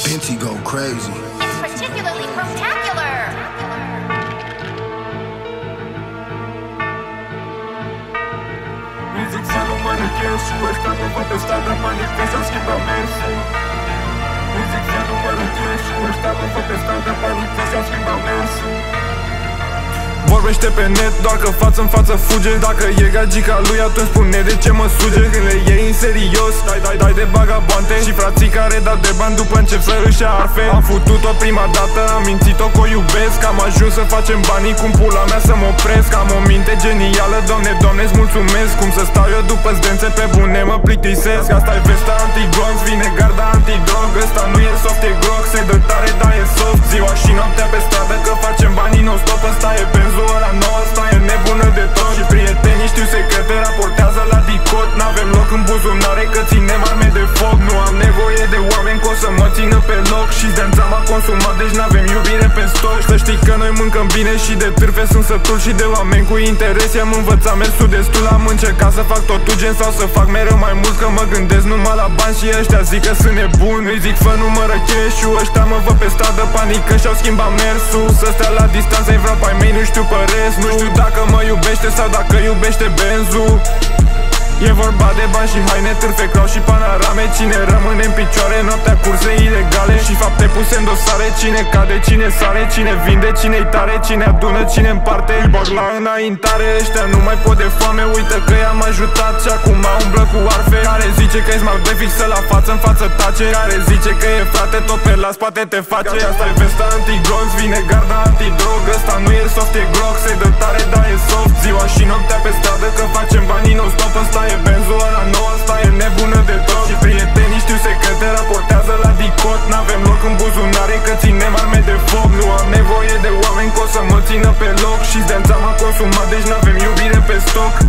Binti go crazy. It's particularly spectacular. Music să nu mă răchești, ăștia nu văd pe stradă, manifest sau schimbă mersul. Music să nu mă răchești, ăștia nu văd pe stradă, manifest sau schimbă mersul. Vorbește pe net, doar că față în față fuge. Dacă e gagica lui, atunci spune de ce mă suge. Când le iei în serios, dai de bagabante. Și frații care dau de bani după încep să își arfe. Am futut-o prima dată, am mințit-o că o iubesc. Am ajuns să facem banii cum pula mea să mă opresc. Am o minte genială, doamne, doamne-ți mulțumesc. Cum să stau eu după zdențe pe bune mă plictisesc. Asta-i vesta anti-glonț, vine garda antidrog. Ăsta nu e soft, e groc, se dă tare, dar e soft. Ziua și noaptea pe stradă că facem banii non-stop. Ăsta e benzul, ăla nouă, ăsta e nebună de tot. Și prietenii știu secrete, raportează la dicot. N-avem loc în buzunare că ținem arme de foc. Nu am nevoie de oameni că o să mă țină pe loc. Și Zdența m-a consumat, deci n-avem iubire pe stoc. Să știi că noi mâncăm bine și de târfe sunt sătul. Și de oameni cu interes i-am învățat mersul destul. Am încercat să fac totul gen sau să fac mereu mai mult. Că mă gândesc numai la bani și ăștia zic că sunt nebun. Îi zic fă numără cheșu, ăștia mă văd pe stradă, panică și-au schimbat mersul. Să stea la distanță, îi vreau pe ai mei, nu știu pe rest. Nu știu dacă mă iubește sau dacă iubește benzul. E vorba de bani și haine, târfe, crau și panorame. Cine rămâne în picioare, noaptea curse ilegale și fapte puse în dosare. Cine cade, cine sare, cine vinde, cine-i tare, cine adună, cine împarte. Îi bag la înaintare, ăștia nu mai pot de foame. Uită că i-am ajutat și acum umblă cu arfe. Care zice că e smart de fixă la față, în față tace. Care zice că e frate, tot pe la spate te face. Asta-i vesta anti-glonț, vine garda antidrog. Ăsta nu e soft, e groc, se dă tare, dar e soft. Ziua și noaptea pe stradă că facem banii non-stop. Ăsta e benzul, ăla nouă, ăsta e nebună de tot. Și prietenii știu secrete, raportează la dicot. N-avem loc în buzunare că ținem arme de foc. Nu am nevoie de oameni că o să mă țină pe loc. Și Zdența m-a consumat, deci n-avem iubire pe stoc.